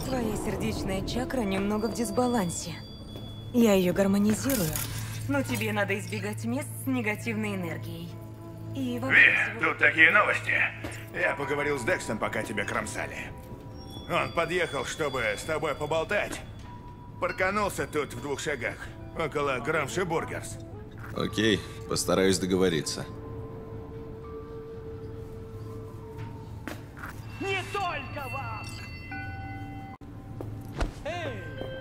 Твоя сердечная чакра немного в дисбалансе. Я ее гармонизирую, но тебе надо избегать мест с негативной энергией. И Ви, тут такие новости. Я поговорил с Дексом, пока тебя кромсали. Он подъехал, чтобы с тобой поболтать. Парканулся тут в 2 шагах, около Грамши Бургерс. Окей, постараюсь договориться. Не только вам! Эй!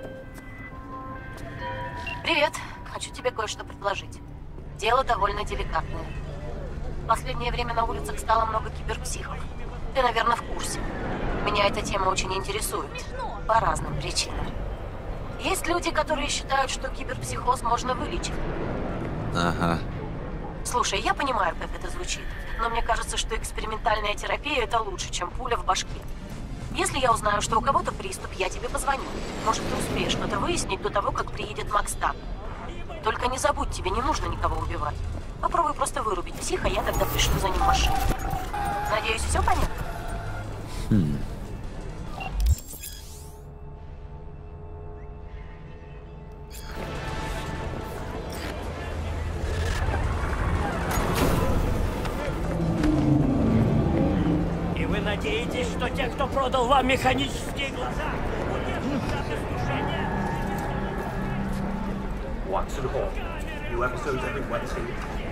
Привет. Хочу тебе кое-что предложить. Дело довольно деликатное. В последнее время на улицах стало много киберпсихов. Ты, наверное, в курсе. Меня эта тема очень интересует. По разным причинам. Есть люди, которые считают, что киберпсихоз можно вылечить. Ага. Слушай, я понимаю, как это звучит, но мне кажется, что экспериментальная терапия – это лучше, чем пуля в башке. Если я узнаю, что у кого-то приступ, я тебе позвоню. Может, ты успеешь что-то выяснить до того, как приедет Макстан. Только не забудь, тебе не нужно никого убивать. Попробуй просто вырубить психа, я тогда пришлю за ним машину. Надеюсь, все понятно? И вы надеетесь, что те, кто продал вам механические глаза, удержатся от искушения? Watson Hall. New episodes every Wednesday.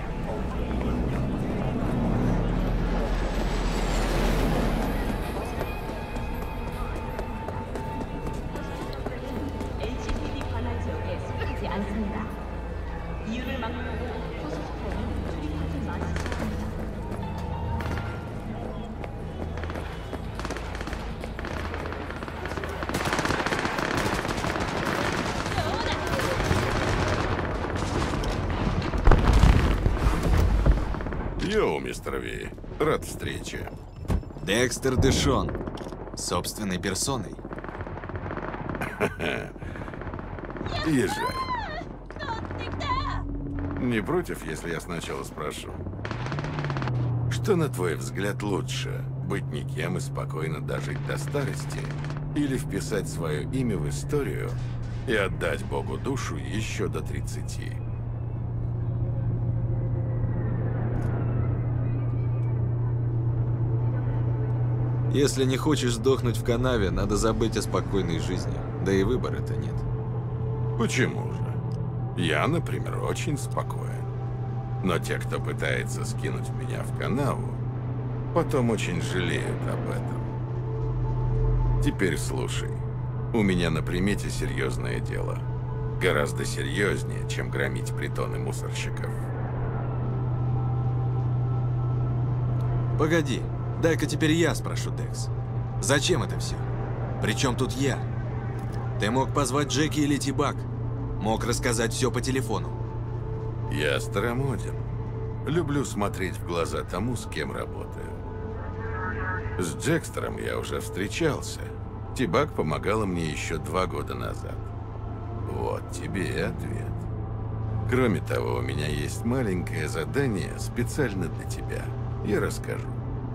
HPD 관할 지역에 속하지 않습니다. 이유를 막론하고 소속사인 출입하지 마시기 바랍니다. Йоу, мистер Ви. Рад встрече. Декстер Дэшон. Собственной персоной. Езжай. Не против, если я сначала спрошу? Что, на твой взгляд, лучше? Быть никем и спокойно дожить до старости? Или вписать свое имя в историю и отдать Богу душу еще до 30? Если не хочешь сдохнуть в канаве, надо забыть о спокойной жизни. Да и выбора-то нет. Почему же? Я, например, очень спокоен. Но те, кто пытается скинуть меня в канаву, потом очень жалеют об этом. Теперь слушай. У меня на примете серьезное дело. Гораздо серьезнее, чем громить притоны мусорщиков. Погоди. Дай-ка теперь я спрошу, Декс. Зачем это все? Причем тут я? Ты мог позвать Джеки или Тибак. Мог рассказать все по телефону. Я старомоден. Люблю смотреть в глаза тому, с кем работаю. С Джекстером я уже встречался. Тибак помогала мне еще 2 года назад. Вот тебе и ответ. Кроме того, у меня есть маленькое задание специально для тебя. Я расскажу.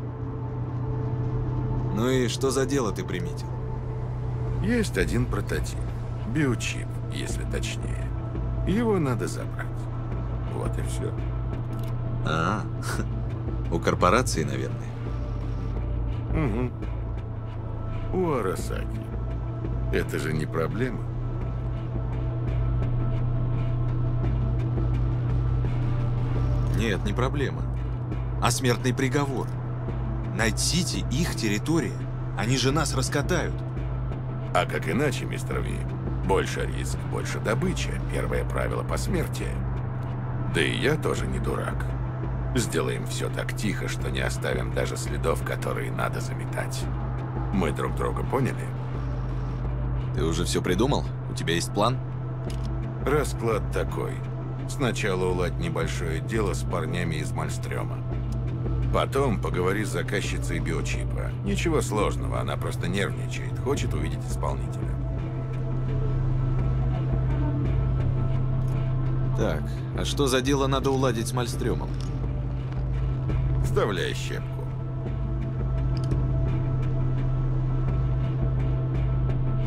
Ну и что за дело ты приметил? Есть один прототип. Биочип, если точнее. Его надо забрать. Вот и все. У корпорации, наверное. Угу. У Арасаки. Это же не проблема. Нет, не проблема. А смертный приговор. Найт-Сити — их территория. Они же нас раскатают. А как иначе, мистер Ви? Больше риск, больше добыча. Первое правило посмертия. Да и я тоже не дурак. Сделаем все так тихо, что не оставим даже следов, которые надо заметать. Мы друг друга поняли? Ты уже все придумал? У тебя есть план? Расклад такой. Сначала уладь небольшое дело с парнями из Мальстрёма. Потом поговори с заказчицей биочипа. Ничего сложного, она просто нервничает, хочет увидеть исполнителя. Так, а что за дело надо уладить с Мальстрёмом? Вставляй щепку.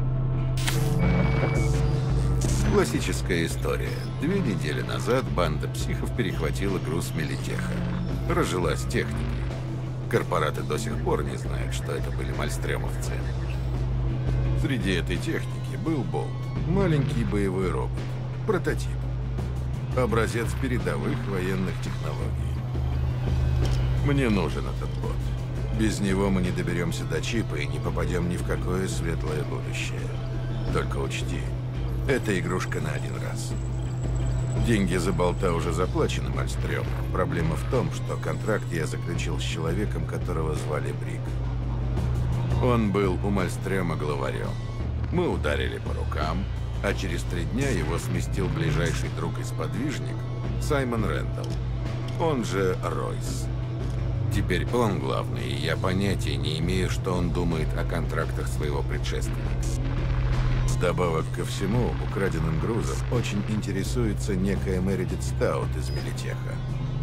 Классическая история. 2 недели назад банда психов перехватила груз Мелитеха. Разжилась техникой. Корпораты до сих пор не знают, что это были мальстремовцы. Среди этой техники был Болт. Маленький боевой робот. Прототип. Образец передовых военных технологий. Мне нужен этот бот. Без него мы не доберемся до чипа и не попадем ни в какое светлое будущее. Только учти, это игрушка на один раз. Деньги за болта уже заплачены Мальстрёму. Проблема в том, что контракт я заключил с человеком, которого звали Брик. Он был у Мальстрёма главарем. Мы ударили по рукам, а через 3 дня его сместил ближайший друг и сподвижник Саймон Рэндалл, он же Ройс. Теперь он главный, и я понятия не имею, что он думает о контрактах своего предшественника. Вдобавок ко всему, украденным грузом очень интересуется некая Мередит Стаут из Мелитеха.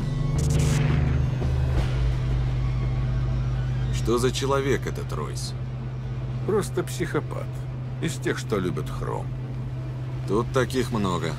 Что за человек этот Ройс? Просто психопат. Из тех, что любят хром. Тут таких много.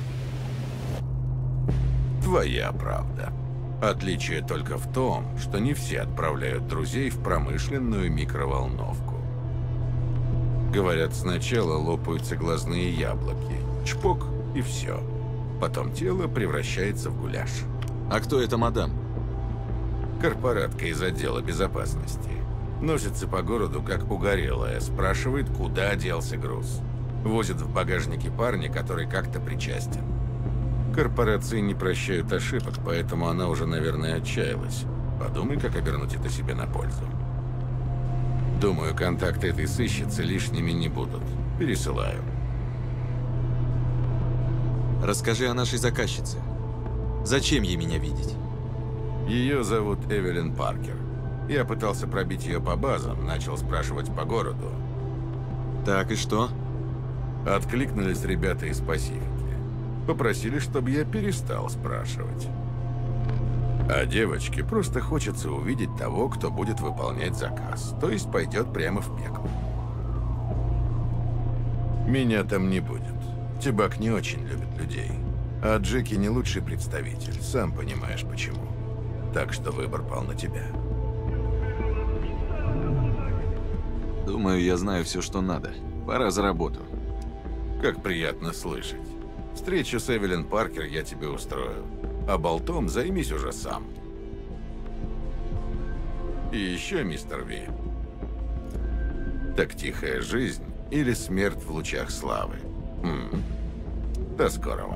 Твоя правда. Отличие только в том, что не все отправляют друзей в промышленную микроволновку. Говорят, сначала лопаются глазные яблоки. Чпок и все. Потом тело превращается в гуляш. А кто эта мадам? Корпоратка из отдела безопасности. Носится по городу, как угорелая. Спрашивает, куда делся груз. Возит в багажнике парня, который как-то причастен. Корпорации не прощают ошибок, поэтому она уже, наверное, отчаялась. Подумай, как обернуть это себе на пользу. Думаю, контакты этой сыщицы лишними не будут. Пересылаю. Расскажи о нашей заказчице. Зачем ей меня видеть? Ее зовут Эвелин Паркер. Я пытался пробить ее по базам, начал спрашивать по городу. Так, и что? Откликнулись ребята из Пасифики. Попросили, чтобы я перестал спрашивать. А девочке просто хочется увидеть того, кто будет выполнять заказ. То есть пойдет прямо в пекло. Меня там не будет. Тибак не очень любит людей. А Джеки не лучший представитель. Сам понимаешь, почему. Так что выбор пал на тебя. Думаю, я знаю все, что надо. Пора за работу. Как приятно слышать. Встречу с Эвелин Паркер я тебе устрою. А болтом займись уже сам. И еще, мистер Ви. Так тихая жизнь или смерть в лучах славы? До скорого.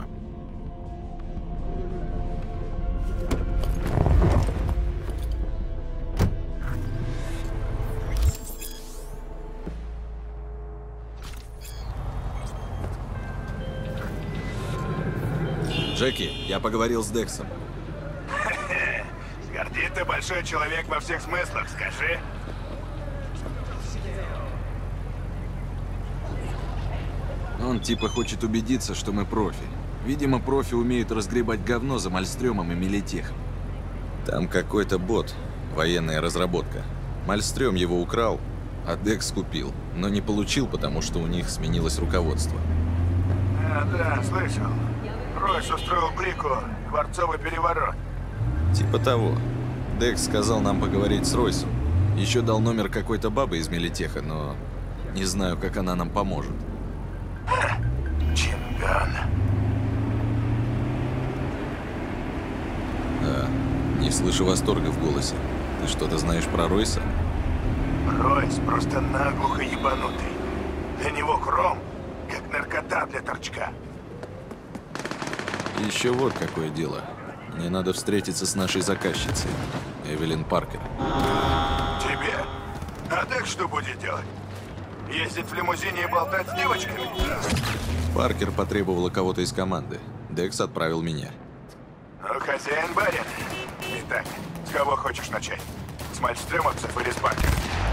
Джеки, я поговорил с Дексом. Гордит ты большой человек во всех смыслах, скажи. Он типа хочет убедиться, что мы профи. Видимо, профи умеют разгребать говно за Мальстрёмом и Мелитехом. Там какой-то бот, военная разработка. Мальстрём его украл, а Декс купил, но не получил, потому что у них сменилось руководство. Да, слышал. Ройс устроил Брику дворцовый переворот. Типа того. Декс сказал нам поговорить с Ройсом. Еще дал номер какой-то бабы из Мелитеха, но не знаю, как она нам поможет. Чинган. Да, не слышу восторга в голосе. Ты что-то знаешь про Ройса? Ройс просто наглухо ебанутый. Для него хром, как наркота для торчка. Еще вот какое дело. Мне надо встретиться с нашей заказчицей, Эвелин Паркер. Тебе? А Декс что будет делать? Ездить в лимузине и болтать с девочками? Паркер потребовала кого-то из команды. Декс отправил меня. Ну, хозяин барин. Итак, с кого хочешь начать? С мальстрёмовцев или с Паркер?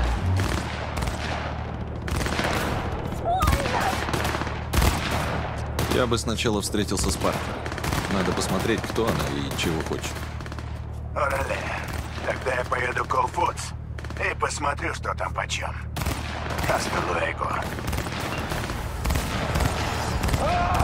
Я бы сначала встретился с Паркер. Надо посмотреть, кто она и чего хочет. Орале. Тогда я поеду в Call Foods и посмотрю, что там почем. Hasta luego.